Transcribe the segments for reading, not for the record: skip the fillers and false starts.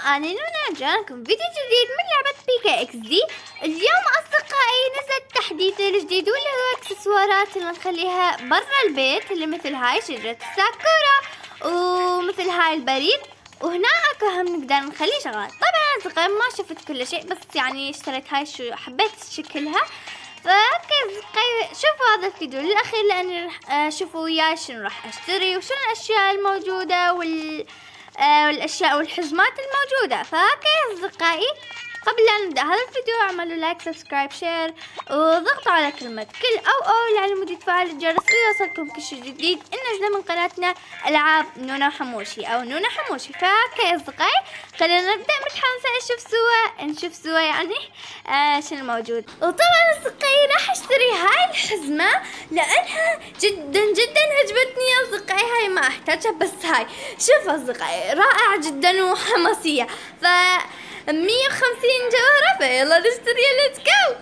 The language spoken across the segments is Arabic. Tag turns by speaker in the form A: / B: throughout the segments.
A: أنا نونا جاكم فيديو جديد من لعبة بيكا اكس دي. اليوم أصدقائي نزل التحديث الجديد واللي هو اكسسوارات اللي نخليها برا البيت، اللي مثل هاي شجرة الساكورا ومثل هاي البريد، وهنا اكو هم نقدر نخلي شغلات. طبعا أصدقائي ما شفت كل شيء، بس يعني اشتريت هاي شو حبيت شكلها. فأصدقائي شوفوا هذا الفيديو للأخير، لأن شوفوا وياي شنو راح أشتري وشنو الأشياء الموجودة والأشياء والحزمات الموجودة. أصدقائي قبل لا نبدأ هذا الفيديو اعملوا لايك سبسكرايب شير وضغطوا على كلمة كل أو لعلموا تفعلوا الجرس ويوصلكم كل شيء جديد ننزله من قناتنا ألعاب نونا حموشي أو نونا حموشي. أصدقائي خلينا نبدأ. متحمسة نشوف سوا يعني شنو موجود. وطبعا أصدقائي راح اشتري هاي الحزمة لأنها جدا جدا عجبتني يا أصدقائي. هاي ما احتاجها، بس هاي شوف أصدقائي رائعة جدا وحماسية. 150 جوهرة، فيلا نشتري. ليتس جو.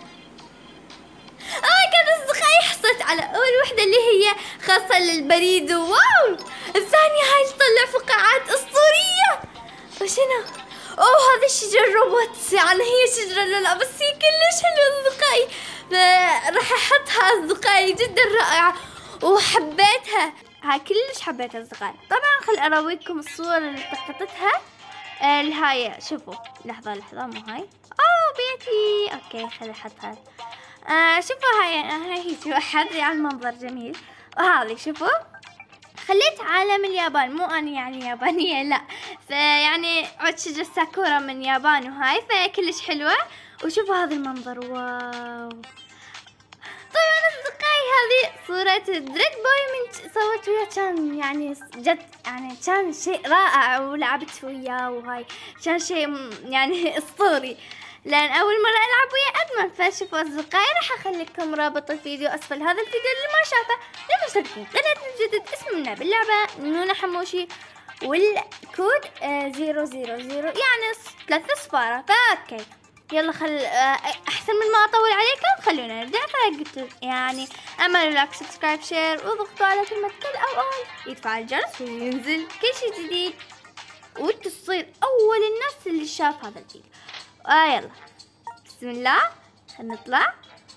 A: كان أصدقائي حصلت على أول وحدة اللي هي خاصة للبريد، واو. الثانية هاي تطلع فقاعات أسطورية. وشنو؟ هذا الشجر روبوت، يعني هي شجرة لا بس هي كلش حلوة أصدقائي. راح أحطها أصدقائي، جدا رائعة وحبيتها. هاي كلش حبيتها أصدقائي. طبعا خل أراويكم الصور اللي التقطتها. الهاي شوفوا، لحظة مو هاي. بيتي. اوكي خلي احطها. شوفوا هاي هي حظي على المنظر جميل. وهذه شوفوا خليت عالم اليابان، مو انا يعني يابانية لا، فيعني عود شجرة ساكورا من يابان، وهاي فكلش حلوة. وشوفوا هذا المنظر، واو. طبعا أصدقائي هذه صورة دريد بوي من صورت وياه، كان يعني جد يعني كان شيء رائع ولعبت وياه، وهاي كان شيء يعني أسطوري، لأن أول مرة ألعب وياه أدمن. فشوفوا أصدقائي راح أخليكم رابط الفيديو أسفل هذا الفيديو اللي ما شافه. للمشتركين قناتنا الجديد اسمنا باللعبة نونا حموشي، والكود 000 يعني 3 صفارة. فأوكي يلا احسن من ما اطول عليكم خلونا نبدا. فقلت يعني اعملوا لايك سبسكرايب شير وضغطوا على كلمه كل او يدفع الجرس وينزل كل شيء جديد، وتصير اول الناس اللي شاف هذا الفيديو. يلا بسم الله خلينا نطلع.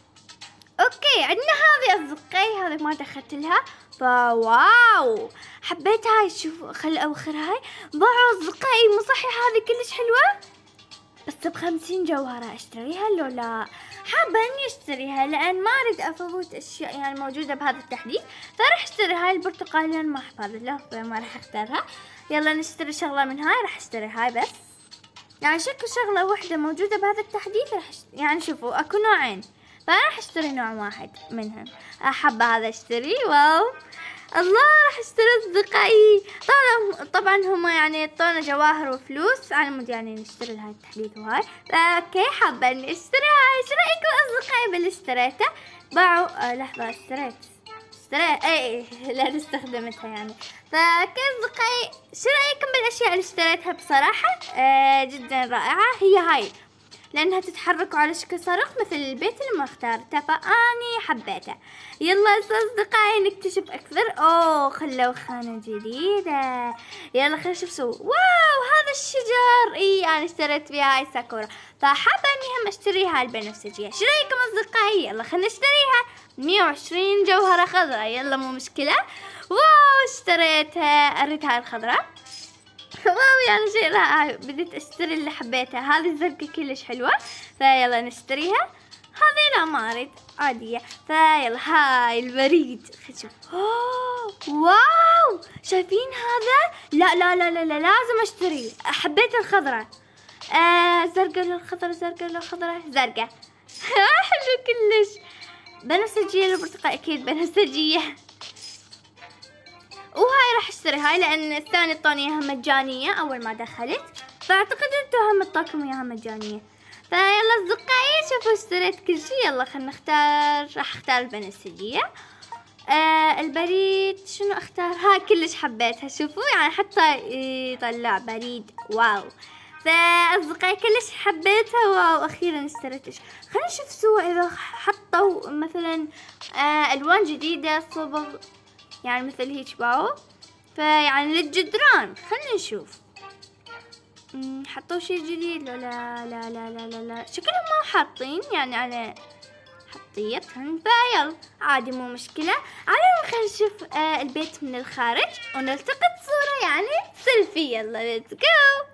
A: اوكي عندنا هذه اصدقائي، هذه ما دخلت لها، فواو حبيت هاي. شوفوا خل اوخر هاي. باعوا اصدقائي مو صحيح هذه كلش حلوه، بس ب50 جوهرة اشتريها لو لا؟ حابة اني اشتريها لان ما اريد افوت اشياء يعني موجودة بهذا التحديث، فراح اشتري هاي البرتقالية ما احفظ له، فما راح اختارها. يلا نشتري شغلة من هاي، راح اشتري هاي بس، يعني شكل شغلة واحدة موجودة بهذا التحديث. يعني شوفوا اكو نوعين، فراح اشتري نوع واحد منهم. احب هذا اشتري، واو الله. راح اشتري اصدقائي. طبعا هم يعني يعطونا جواهر وفلوس على مود يعني نشتري هاي التحديث وهاي. اوكي حابه اني اشتري هاي. شو رايكم اصدقائي باللي اشتريته؟ باعوا لحظه اشتريت اي لا استخدمتها يعني. فكيف اصدقائي شو رايكم بالاشياء اللي اشتريتها؟ بصراحه جدا رائعه. هي هاي لأنها تتحرك على شكل صاروخ مثل البيت اللي ما اختارته، فأني حبيته. يلا أصدقائي نكتشف أكثر. خلوا خانة جديدة. يلا خلينا نشوف واو هذا الشجر. أنا اشتريت بها هاي ساكورا، فحابة إني هم أشتريها البنفسجية. شو رأيكم أصدقائي؟ يلا خلينا نشتريها. 120 جوهرة خضراء، يلا مو مشكلة. واو اشتريتها. أريد هاي الخضراء. واو يعني شيء رائع. بديت اشتري اللي حبيتها. هذه الزرقاء كلش حلوة، فيلا نشتريها. هذه لا ما اريد عادية. فيلا هاي البريد خلينا نشوف. واو شايفين هذا؟ لا لا لا لا, لا لازم اشتري. حبيت الخضرة. زرقاء للخضرة، زرقاء للخضرة، زرقاء. حلو كلش. بنفسجية للبرتقال، اكيد بنفسجية. وهاي راح اشتري هاي لان الثاني اعطوني اياها مجانية اول ما دخلت، فاعتقد انتم هم اعطاكم اياها مجانية. فيلا اصدقائي شوفوا اشتريت كل شيء. يلا خلنا نختار. راح اختار البنفسجية. البريد شنو اختار؟ هاي كلش حبيتها. شوفوا يعني حتى يطلع بريد، واو. فاصدقائي كلش حبيتها، واو اخيرا اشتريت. خلينا نشوف سوا اذا حطوا مثلا الوان جديدة صبغ يعني مثل هيك، واو. فيعني للجدران خلينا نشوف. حطوا شي جديد؟ لا لا لا لا لا لا, لا. شكلهم ما حاطين يعني على حطيتهن، فيلا عادي مو مشكلة. على خلينا نشوف البيت من الخارج ونلتقط صورة يعني سيلفي. يلا ليتس جو.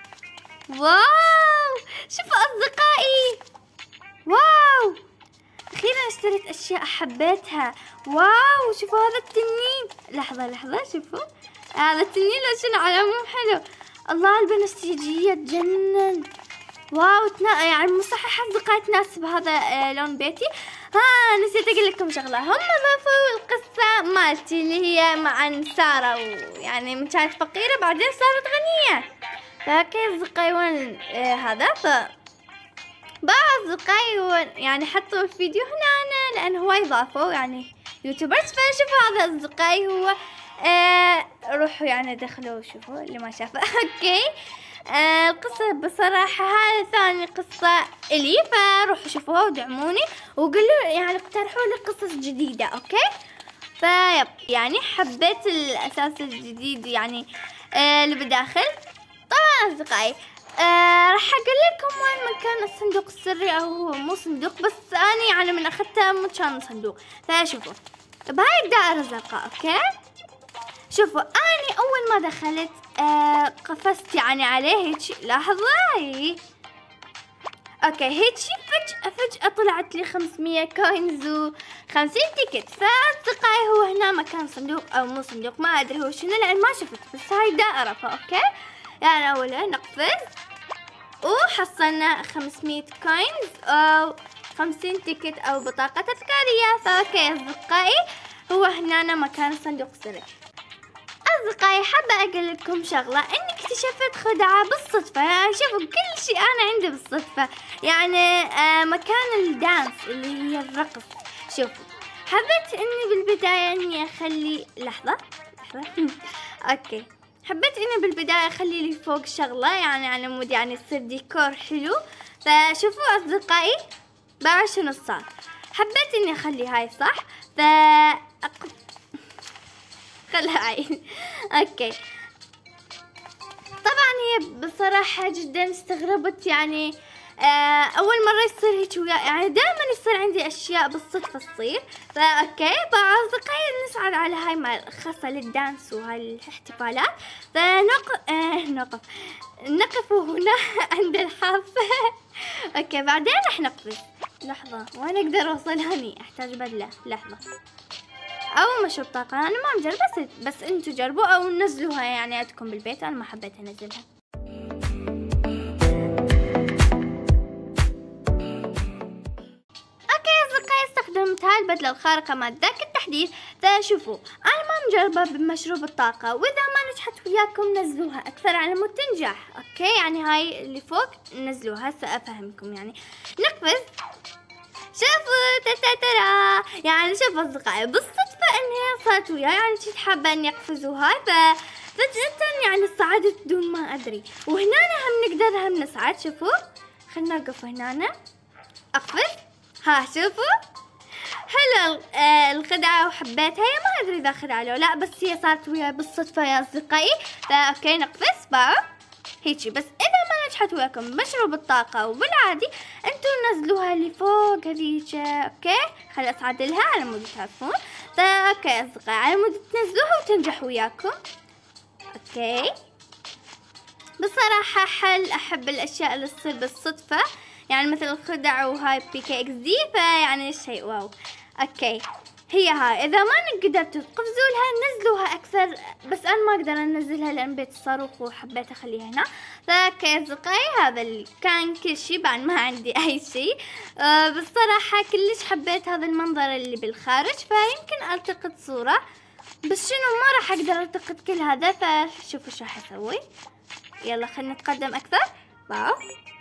A: واو شوفوا أصدقائي، واو أخيرا اشتريت أشياء حبيتها. واو شوفوا هذا التنين، لحظة شوفوا هذا التنين لو شنو على مو حلو. الله البنفسجية تجنن. واو يعني مصحح أصدقائي تناسب هذا لون بيتي. نسيت أقول لكم شغلة، هم ضافوا القصة مالتي اللي هي مع سارة، ويعني من كانت فقيرة بعدين صارت غنية. فكيف أصدقائي وين هذا بعض أصدقائي يعني حطوا الفيديو هنا لأن هو يضافوا يعني يوتيوبرز. فشوفوا هذا أصدقائي هو روحوا يعني دخلوا شوفوا اللي ما شافه. اوكي القصة بصراحة هذه ثاني قصة إلي، فروحوا شوفوها ودعموني وقولوا يعني اقترحوا لي قصص جديدة. اوكي فيب يعني حبيت الأساس الجديد يعني اللي بداخل. طبعا أصدقائي راح أقول لكم وين مكان الصندوق السري، أو هو مو صندوق بس أنا يعني من أخذته مو كان صندوق. فشوفوا بهاي الدائرة الزرقاء. اوكي شوفوا أنا أول ما دخلت قفزت يعني عليه هيك. لحظة اوكي هيك فجأة طلعت لي 500 كوينز و50 تيكت. فأصدقائي هو هنا مكان صندوق أو مو صندوق ما أدري هو شنو لأن ما شفت، بس هاي دائرة. فأوكي يعني أولا نقفز وحصلنا 500 كوينز أو 50 تيكت أو بطاقة تذكارية. فأوكي أصدقائي هو هنا مكان صندوق سري. أصدقائي حابة أقول لكم شغلة، إني اكتشفت خدعة بالصدفة. يعني شوفوا كل شيء أنا عندي بالصدفة. يعني مكان الدانس اللي هي الرقص. شوفوا حبيت إني بالبداية إني أخلي لحظة أوكي حبيت إني بالبداية أخلي لي فوق شغلة يعني على مود يعني يصير ديكور حلو. فشوفوا أصدقائي بعد شنو صار، حبيت إني أخلي هاي صح. خلها عين. اوكي طبعا هي بصراحة جدا استغربت يعني اول مرة يصير هيك ويا، يعني دائما يصير عندي اشياء بالصدفة تصير. فاوكي فاصدقائي نسعد على هاي مال خاصة للدانس وهاي الاحتفالات. نقف هنا عند الحافة. اوكي بعدين رح نقفز. لحظة وين اقدر اوصل هني؟ احتاج بدلة. لحظة او مشروب طاقة انا ما مجربة، بس انتو جربوا او نزلوها يعني عندكم بالبيت. انا ما حبيت انزلها. اوكي اصدقائي استخدمت هاي البدلة الخارقة مال ذاك التحديث. فشوفوا انا ما مجربة بمشروب الطاقة، واذا ما نجحت وياكم نزلوها اكثر على مود تنجح. اوكي يعني هاي اللي فوق نزلوها. هسه افهمكم يعني نقفز. شوفوا ترى يعني شوفوا أصدقائي بالصدفة إنها صارت وياي يعني كنت حابة إني أقفز وهاي. ففجأة يعني صعدت بدون ما أدري. وهنا هم نقدر هم نصعد. شوفوا خلنا نوقف هنا أقفز. شوفوا حلو الخدعة وحبيتها. هي ما أدري إذا خدعة لو لا، بس هي صارت وياي بالصدفة يا أصدقائي. فأوكي نقفز باو هيجي. بس إذا ما نجحت وياكم مشروب الطاقة وبالعادي انتو نزلوها اللي فوق هذيك. اوكي خلي اصعد لها على مود تعرفون. اوكي اصدقائي على مود تنزلوها وتنجح وياكم. اوكي بصراحة احب الاشياء اللي تصير بالصدفة يعني مثل الخدع وهاي بيكي اكس دي. فيعني شيء واو. اوكي هي هاي اذا ما قدرتوا تقفزوا لها نزلوها اكثر، بس انا ما اقدر انزلها لان بيت الصاروخ وحبيت اخليها هنا. فكي اصدقائي هذا اللي كان كل شيء، بعد ما عندي اي شيء. بصراحة كلش حبيت هذا المنظر اللي بالخارج. فيمكن التقط صورة بس شنو ما راح اقدر التقط كل هذا. فشوفوا شو راح اسوي. يلا خلينا نتقدم اكثر. باو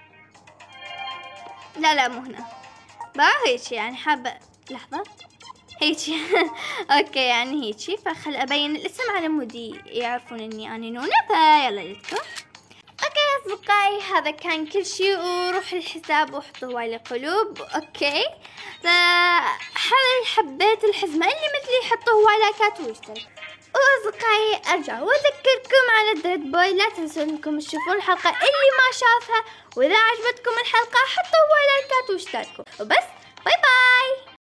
A: لا مو هنا. باو هيك يعني حابة لحظة هيجي. اوكي يعني هيجي. فخل ابين الاسم على مودي يعرفون اني انا نونا. فيلا لكم. اوكي اصدقائي هذا كان كل شيء. وروح الحساب وحطوا هواي القلوب. اوكي حبيت الحزمة اللي مثلي حطوا هواي لايكات واشترك. وأصدقائي أرجع وأذكركم على الدريد بوي، لا تنسوا أنكم تشوفون الحلقة اللي ما شافها، وإذا عجبتكم الحلقة حطوا لايكات واشتركوا وبس. باي باي.